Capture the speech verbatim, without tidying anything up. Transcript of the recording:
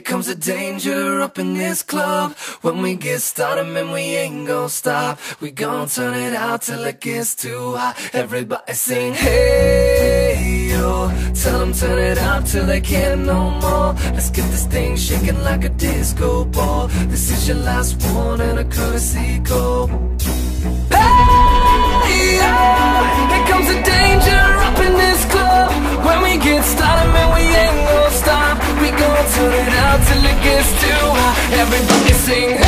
comes the danger up in this club. When we get started, man, we ain't gon' stop. We gon' turn it out till it gets too hot. Everybody sing, hey, yo. Tell them turn it out till they can't no more. Let's get this thing shaking like a disco ball. This is your last one and a courtesy call. Hey, yo. Here comes the danger up in this club. When we get started, man, we ain't gon' stop. We gon' turn it out till it gets too hot. Everybody sing,